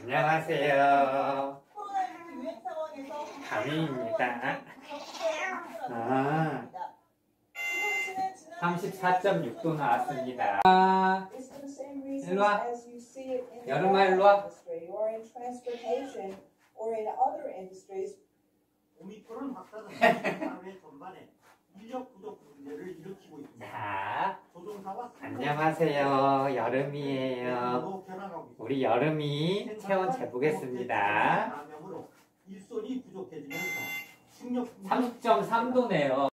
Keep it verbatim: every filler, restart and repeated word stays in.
안녕하세요. 가민입니다. 아, 삼십사 점 육 도 나왔습니다. 아, 일로와. 여름아 일로와. 오미크론 확산은 사회 전반에 인력 부족 문제를 일으키고 있습니다. 자, 조종사와 안녕하세요. 여름이에요. 우리 여름이 체온 재보겠습니다. 일손이 부족해지면서 식료 삼십 점 삼 도네요.